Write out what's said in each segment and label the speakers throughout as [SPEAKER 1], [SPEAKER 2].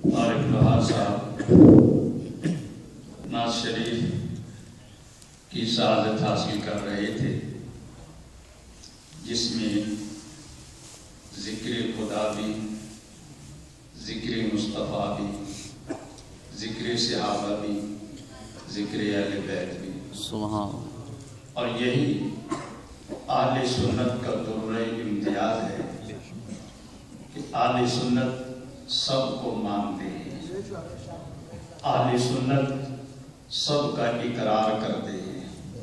[SPEAKER 1] طارق لوہار صاحب نعت شریف کی سعادت حاصل کر رہے تھے، جس میں ذکر خدا بھی، ذکر مصطفیٰ بھی، ذکر صحابہ بھی، ذکر اہل بیت بھی،
[SPEAKER 2] سبحان،
[SPEAKER 1] اور یہی اہل سنت کا درجہ امتیاز ہے کہ اہل سنت سب کو مانتے ہیں، اہل سنت سب کا اقرار کرتے ہیں،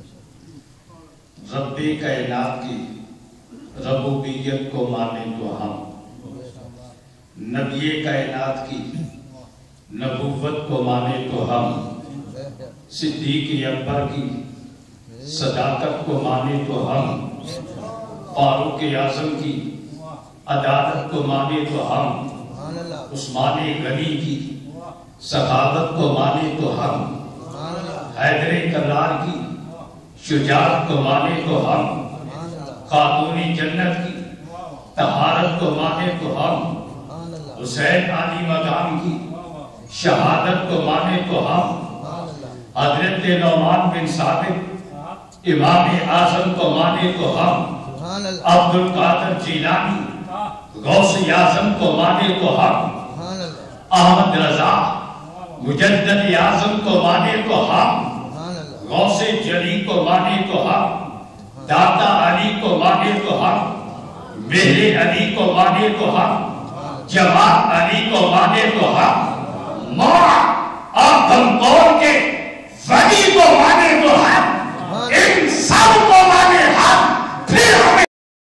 [SPEAKER 1] رب کائنات کی ربوبیت کو مانے تو ہم، نبی کائنات کی نبوت کو مانے تو ہم، صدیق اکبر کی صداقت کو مانے تو ہم، فاروق اعظم کی عدالت کو مانے تو ہم، عثمان غنی کی سخاوت کو مانے تو ہم، حیدر کرار کی شجاعت کو مانے تو ہم، خاتون جنت کی طہارت کو مانے تو ہم، حسین علی مقام کی شہادت کو مانے تو ہم، حضرت نعمان بن ثابت امام اعظم کو مانے تو ہم، عبد القادر جیلانی غوث اعظم کو مانے تو ہم، احمد رضا مجدد اعظم کو مانے تو ہم، غوث جلی کو مانے تو ہم، داتا علی کو مانے تو ہم، مہر علی کو مانے تو ہم، جماعت علی کو مانے تو ہم، مولا اور گھمکور کے ولی کو مانے تو ہم، ان سب کو مانے ہم، پھر ہمیں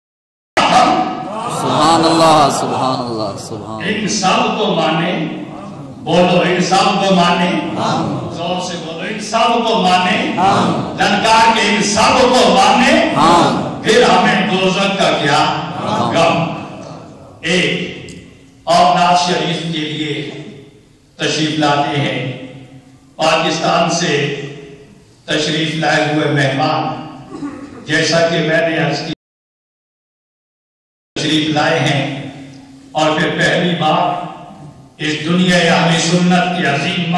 [SPEAKER 2] سبحان اللہ، سبحان اللہ، سبحان،
[SPEAKER 1] ان سب کو مانے، بولو ان سب کو مانے، زور سے بولو ان سب کو مانے، للکار کے ان سب کو مانے، پھر ہمیں دوزخ کا کیا غم۔ ایک اور نعت شریف کے لیے تشریف لاتے ہیں پاکستان سے تشریف لائے ہوئے مہمان، جیسا کہ میں نے عرض کی تشریف لائے ہیں، اور پھر پہلی بار اس دنیا اہل سنت کے عظیم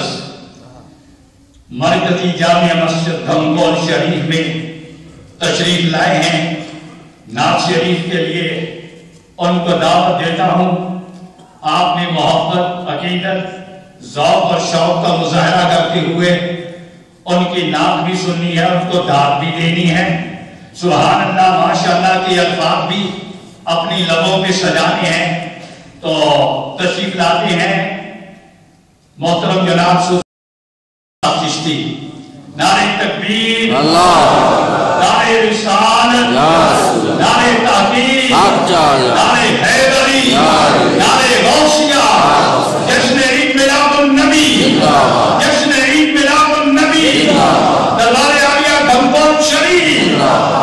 [SPEAKER 1] مرکزی جامع مسجد گھمکور شریف میں تشریف لائے ہیں۔ نعت شریف کے لیے ان کو دعوت دیتا ہوں۔ آپ نے محبت، عقیدت، ذوق اور شوق کا مظاہرہ کرتے ہوئے ان کی نعت بھی سننی ہے، ان کو دعوت بھی دینی ہے۔ سبحان اللہ، ماشاءاللہ کے الفاظ بھی اپنی لبوں پہ سجانے ہیں، تو تشریف لاتے ہیں محترم جناب صوفی چشتی۔ نعرہ تکبیر، نعرہ رسالت، نعرہ تحقیق، نعرہ حیدری، نعرہ غوثیہ، جشن عید میلاد النبی، جشن عید میلاد النبی، دربار عالیہ گھمکور شریف۔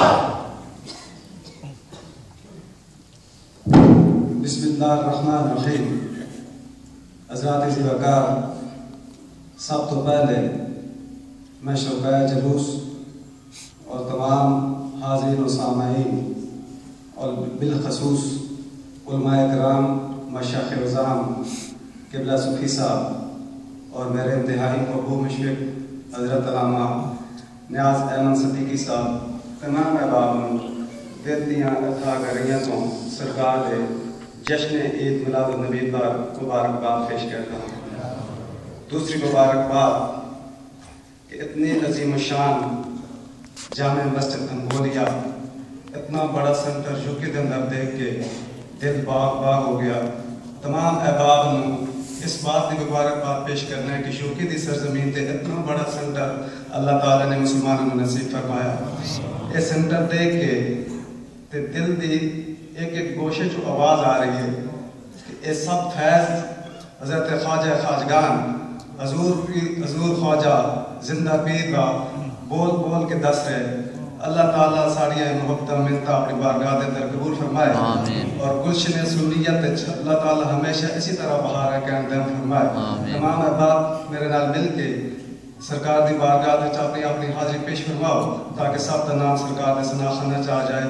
[SPEAKER 3] بسم اللہ الرحمن الرحیم۔ حضرات عزیز وقار، سب تو پہلے میں شرکائے جلوس اور تمام حاضرین و سامعین اور بالخصوص علماء کرام، مشائخ عظام، قبلہ صوفی صاحب اور میرے انتہائی محبوب مشفق حضرت علامہ نیاز احمد صدیقی صاحب، تمام احباب دل دیاں اتھا گریاں تو سرکار دے جشن عید میلاد النبی پر مبارکباد پیش کرتا ہوں۔ دوسری مبارکباد کہ اتنی عظیم الشان جامع مسجد گھمکوریا، اتنا بڑا سنٹر یوکی کے اندر دیکھ کے دل باغ باغ ہو گیا۔ تمام احباب نے اس بات کی مبارکباد پیش کرنا ہے کہ یوکی دی سرزمین تے اتنا بڑا سنٹر اللہ تعالیٰ نے مسلمانوں کو نصیب فرمایا۔ یہ سنٹر دیکھ کے تے دل دی ایک ایک گوشے جو آواز آ رہی ہے کہ یہ سب فیض حضرت خواجہ خواجگان حضور خواجہ زندہ پیر کا بول بول کے دس رہے۔ اللہ تعالیٰ ساڑیاں محبتہ ملتا اپنی بارگاہ دے اندر قبول فرمائے، اور گلشن سنیت اللہ تعالیٰ ہمیشہ اسی طرح بہارہ قائم دائم فرمائے۔ تمام احباب میرے نال مل کے سرکار دی بارگاہ دے اپنی اپنی حاضری پیش فرماؤ تاکہ سب کا نام سرکار دے سنا خانہ چاہ جائے۔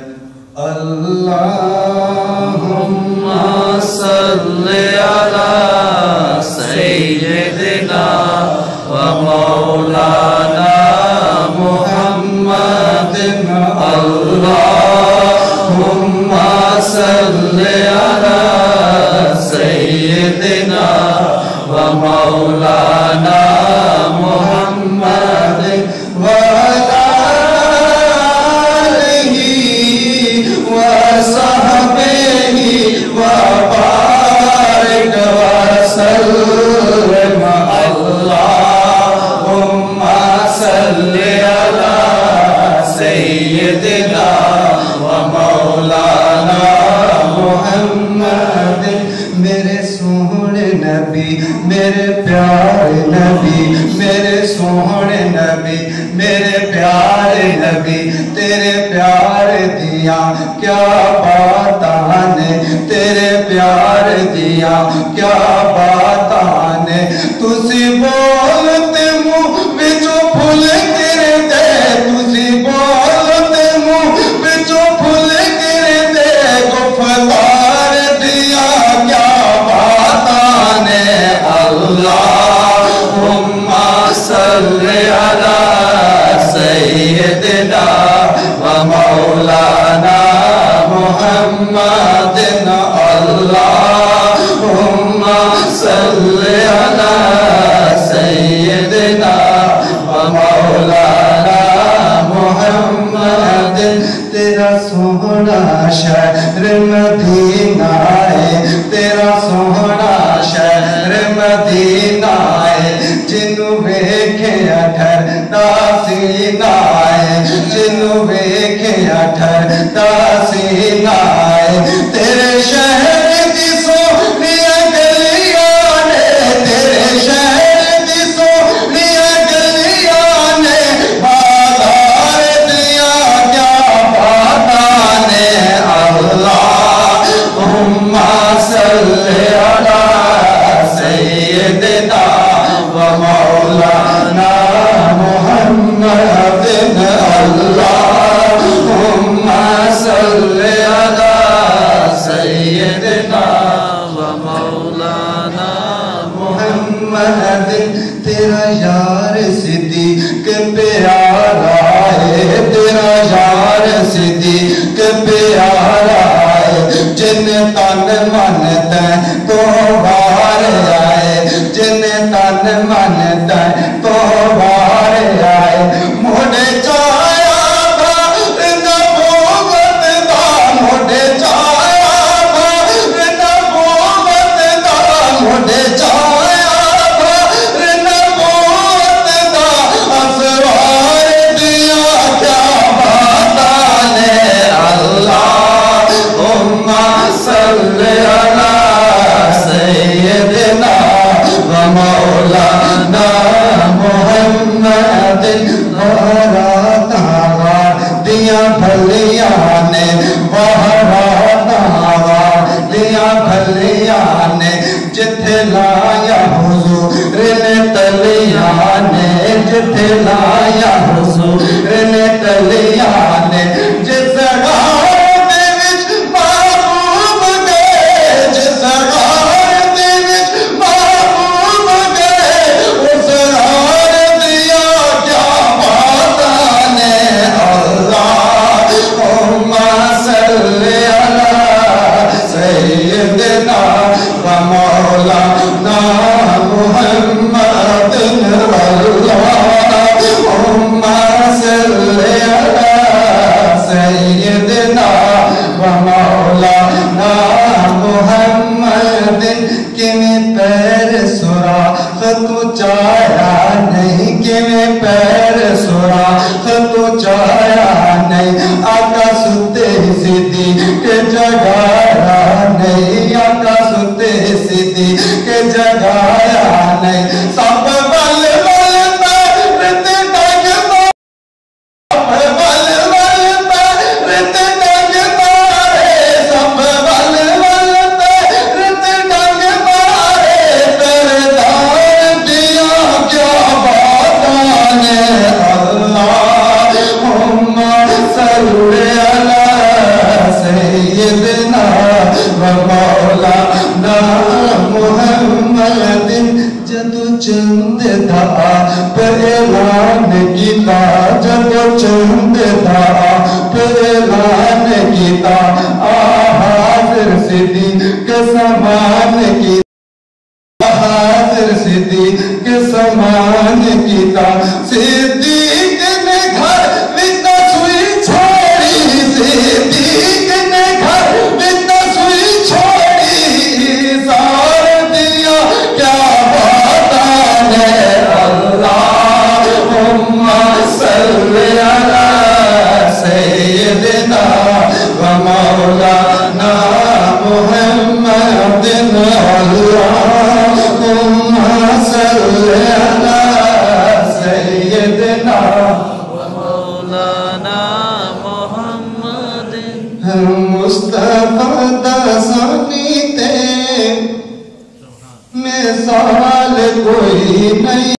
[SPEAKER 3] اللہم صلی علی अल्लाहुम्मा सल्ली अला सय्यदिना व मौलाना मुहम्मद। मेरे सोहने नबी, मेरे प्यारे नबी, मेरे सोहने नबी, मेरे प्यारे नबी, तेरे प्यारे दिया क्या बातां ने, तेरे प्यारे दिया क्या बातां ने। तुसी बोलते मुँह विचों फुल गिरदे, तुसी बोलते मुँह विचों फुल गिरदे, गुफ्तार दिया क्या बातां ने। अल्लाहुम्मा सल्ली अला सय्यदिना व मौलाना मुहम्मदिन। अल्लाहुम्मा सल्ली अला सय्यदिना व मौलाना मुहम्मदिन। तेरा सोहना शहर मदीना है, तेरा सोहना शहर मदीना है, जिन्नू वेखिया ठरदा सीना है, जिन्नू वेखिया ठरदा सीना है। तेरे शहर दी सोहनिया गलियां ने, तेरे शहर दी सोहनिया गलियां ने, बाजार दिया क्या बातां ने। अल्लाहुम्मा सल्ली अला सय्यदिना व मौलाना मुहम्मदिन। अल्लाहुम्मा सल्ली अला सय्यदिना व मौलाना मुहम्मदिन। तेरा यार सिद्दीक प्यारा है, तेरा यार सिद्दीक प्यारा है, जिन तन मन तैं तो बार आए, जिन तन मन तैं तो बार आए। मोढ़े चाया था नबूवत दा, मोढ़े चाया था नबूवत दा, मोढ़े चाया था नबूवत दा, असरार दिया क्या बातां ने। अल्लाहुम्मा सल्ली अला सय्यदिना व मौलाना मुहम्मदिन। वहरातावा दिया भलियां ने, वहरातावा दिया भलियां ने, जिथे लाया हुजूर ने तलियां ने, जिथे लाया हुजूर ने तलियां ने। जिस गार दे विच महबूब गए, जिस गार दे विच महबूब गए, उस गार दिया क्या बातां ने। अल्लाहुम्मा सल्ली अला सय्यदिना व मौलाना मुहम्मदिन। अल्लाहुम्मा सल्ली अला सय्यदिना व मौलाना मुहम्मदिन। किवें पैर सुराख तू चाया नहीं, किवें पैर सुराख तू चाया नहीं, आका सुते सिद्दीक जगाया नहीं, आका सुते सिद्दीक जगाया नहीं। सब बल बल पैरत डगदा, सब बल बल पैरत डगदा रे, सब बल बल पैरत डगदा रे, पैरदार दिया क्या बातां ने। अल्लाहुम्मा सल्ली अला सय्यदिना व मौलाना मुहम्मदिन। जदों चंद दा ऐलान कीता, जदों चंद दा ऐलान कीता, हाज़िर सिद्दीक समान कीता, हाज़िर सिद्दीक समान कीता। सिद्दीक ने घर विच सुई छोड़ी, सिद्दीक ने घर विच सुई छोड़ी, सार दिया क्या बातां ने।
[SPEAKER 4] مصطفیٰ دسانی تے مثال کوئی نہیں